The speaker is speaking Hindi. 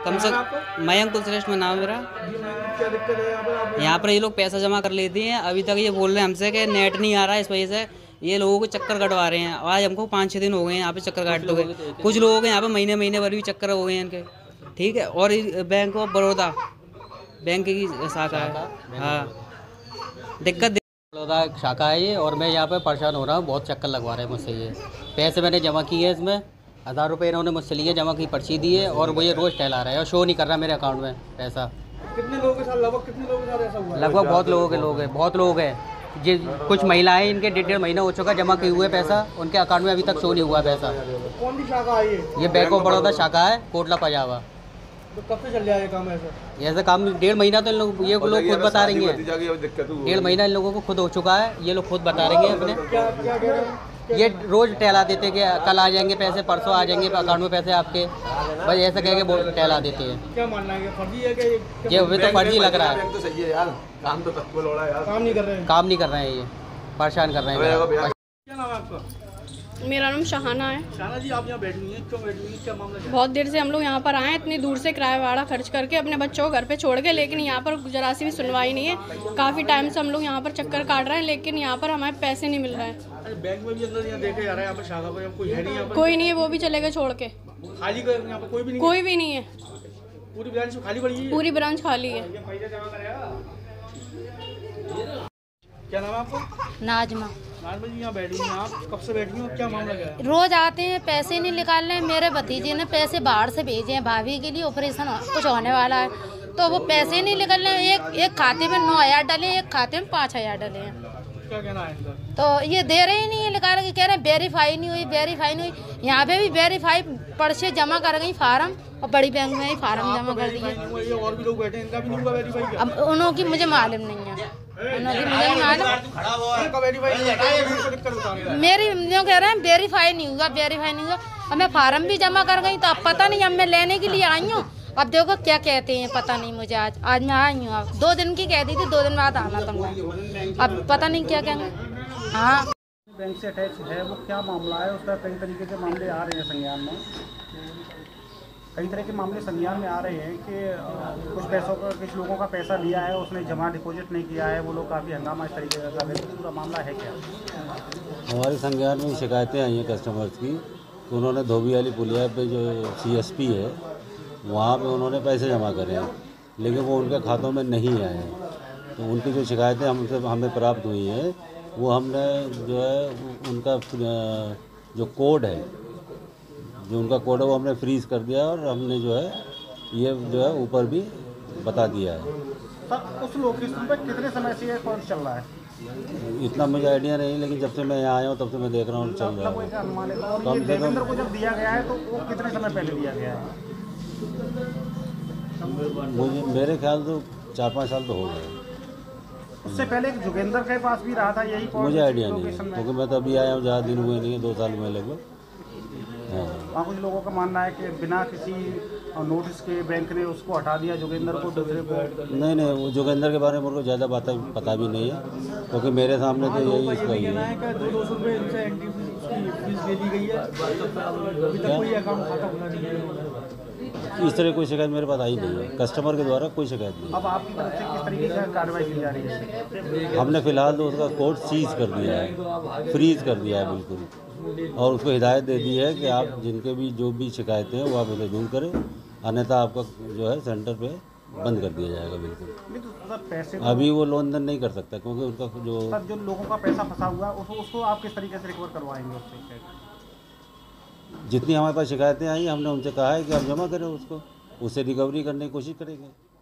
कम से मयंक कुलश्रेष्ठ में नाम है मेरा। क्या दिक्कत है यहाँ पर ये लोग पैसा जमा कर लेते हैं, अभी तक ये बोल रहे हैं हमसे कि नेट नहीं आ रहा है, इस वजह से ये लोगों को चक्कर कटवा रहे हैं। आज हमको 5-6 दिन हो गए हैं यहाँ पे चक्कर काटते हुए। कुछ लोगों के यहाँ पे महीने महीने भर भी चक्कर हो गए हैं इनके, ठीक है। और बैंक ऑफ बड़ौदा बैंक की शाखा है, हाँ, दिक्कत बड़ौदा शाखा है ये, और मैं यहाँ पे परेशान हो रहा हूँ, बहुत चक्कर लगवा रहे हैं मुझसे। ये पैसे मैंने जमा किए हैं, इसमें 1000 रुपये इन्होंने मुझसे लिए, जमा की पर्ची दी है, और वो ये रोज़ टहला रहा है और शो नहीं कर रहा मेरे अकाउंट में पैसा। कितने लोगों के साथ, लगभग कितने लोगों के साथ ऐसा हुआ है? लगभग बहुत लोगों के लोग हैं, बहुत लोग हैं। कुछ महिलाएं, इनके 1.5 महीना हो चुका जमा किए हुए पैसा, उनके अकाउंट में अभी तक शो नहीं हुआ पैसा। कौन सी शाखा है ये बैंक ऑफ बड़ौदा शाखा है, कोटला पंजाबा। तो कब से चल रहा है ये काम ऐसा? ऐसा काम 1.5 महीना तो ये लोग खुद बता रही हैं। 1.5 महीना इन लोगों को खुद हो चुका है, ये लोग खुद बता रही हैं अपने। क्या क्या कह रहे हैं? ये रोज टहला देते कि कल आ जाएंगे पैसे, परसों आ जाएंगे अकाउंट में पैसे आपके, बस ऐसा कह के टहला देते हैं। क्या मानना है, फर्जी है कि ये हमें तो फर्जी लग रहा है। तो सही है यार, काम तो तत्व लोड़ा यार, काम नहीं कर रहे हैं? काम नहीं कर रहे हैं, ये परेशान कर रहे हैं। क्या नाम है आपका? मेरा नाम शहाना है। शाना जी, आप यहाँ बैठी हुई हैं, क्यों बैठी हुई हैं, क्या मामला है? बहुत देर से हम लोग यहाँ पर आए हैं, इतनी दूर से किराया भाड़ा खर्च करके अपने बच्चों को घर पे छोड़ के, लेकिन यहाँ पर जरा सी भी सुनवाई नहीं है। काफ़ी टाइम से हम लोग यहाँ पर चक्कर काट रहे हैं, लेकिन यहाँ पर हमारे पैसे नहीं मिल रहे हैं। अरे बैंक में भी अंदर यहाँ देखे जा रहे हैं, यहाँ पर शाखा पर कोई है नहीं, यहाँ पर कोई नहीं है, वो भी चले गए छोड़ के। खाली कर, यहाँ पर कोई भी नहीं है? कोई भी नहीं है, पूरी ब्रांच खाली पड़ी है? पूरी ब्रांच खाली है। क्या नाम है आपका? नाजमा। नाजमा जी, यहाँ बैठी हुई हैं आप, कब से बैठी हो, क्या मामला क्या है? रोज आते हैं, पैसे नहीं निकाल रहे हैं। मेरे भतीजे ने पैसे बाहर से भेजे हैं, भाभी के लिए ऑपरेशन कुछ होने वाला है, तो वो पैसे नहीं निकल रहे हैं। एक खाते में 9000 डले, एक खाते में 5000 डले हैं। क्या कहना है इनका? तो ये दे रहे ही नहीं है, निकाल के कह रहे हैं वेरीफाई नहीं हुई, वेरीफाई नहीं हुई। यहाँ पे भी वेरीफाई पर्चे जमा कर गई फार्म, और बड़ी बैंक में ही फार्म जमा कर दिए। ये और भी लोग बैठे हैं, इनका भी नहीं हुआ वेरीफाई क्या? अब उन्हों की मुझे मालूम नहीं है, उन्हों की मुझे मालूम। इनका वेरीफाई नहीं होता है, इनको दिक्कत होता है। मेरी जो कह रहे हैं वेरीफाई नहीं हुआ, वेरीफाई नहीं हुआ। अब मैं फार्म भी जमा कर गई, तो अब पता नहीं, अब मैं लेने के लिए आई हूँ। अब देखो क्या कहते हैं, पता नहीं मुझे। आज मैं आई हूँ, अब 2 दिन की कह दी थी, 2 दिन बाद आना तुमने, अब पता नहीं क्या कहेंगे। हाँ, बैंक से अटैच है, वो क्या मामला है उसका? कई तरीके के मामले आ रहे हैं संज्ञान में, कई तरह के मामले संज्ञान में आ रहे हैं कि कुछ पैसों का, कुछ लोगों का पैसा लिया है, उसने जमा डिपॉजिट नहीं किया है, वो लोग काफ़ी हंगामा इस तरीके का कर रहे हैं। पूरा मामला है क्या? हमारे संज्ञान में शिकायतें आई हैं कस्टमर्स की कि उन्होंने धोबी वाली पुलिया पे जो CSP है, वहाँ पे उन्होंने पैसे जमा करे हैं, लेकिन वो उनके खातों में नहीं आए हैं। तो उनकी जो शिकायतें हमें प्राप्त हुई हैं, वो हमने जो है उनका जो कोड है, जो उनका कोड है, वो हमने फ्रीज़ कर दिया, और हमने जो है ये जो है ऊपर भी बता दिया है। सर, उस लोकेशन पर कितने समय से ये कौन चल रहा है? इतना मुझे आइडिया नहीं, लेकिन जब से मैं यहाँ आया हूँ तब से मैं देख रहा हूँ चल रहा है। अनुमान है, और ये देवेंद्र को जब दिया गया है तो वो कितने समय पहले दिया गया है? मेरे ख्याल तो 4-5 साल तो हो गए। उससे पहले एक जोगेंद्र के पास भी रहा था यही? मुझे आइडिया नहीं है, क्योंकि मैं तो अभी आया हूँ, ज़्यादा दिन हुए नहीं है, 2 साल में लगभग। हाँ, वहाँ कुछ लोगों का मानना है कि बिना किसी नोटिस के बैंक ने उसको हटा दिया, जोगेंद्र को, दूसरे को। नहीं, वो जोगेंद्र के बारे में मेरे को ज़्यादा पता भी नहीं है, क्योंकि मेरे सामने तो यही इसका ही है। 200 रुपये इनसे एंट्री फीस ले ली गई है, अभी तक कोई अकाउंट खाता खुला नहीं है। इस तरह कोई शिकायत मेरे पास आई नहीं है, कस्टमर के द्वारा कोई शिकायत नहीं। अब आपकी तरफ से किस तरीके से कार्रवाई की जा रही है? हमने फ़िलहाल तो उसका कोड सीज कर दिया है, फ्रीज़ कर दिया है बिल्कुल, और उसको हिदायत दे दी है कि आप जिनके भी जो भी शिकायतें हैं वो आप उसे दूर करें, अन्यथा आपका जो है सेंटर पे बंद कर दिया जाएगा बिल्कुल। तो पैसे अभी वो लेन देन नहीं कर सकता, क्योंकि उनका जो लोगों का पैसा फंसा हुआ है उसको आप किस तरीके से रिकवर करवाएंगे उससे? जितनी हमारे पास शिकायतें आई, हमने उनसे कहा है कि आप जमा करें उसको, उससे रिकवरी करने की कोशिश करेंगे।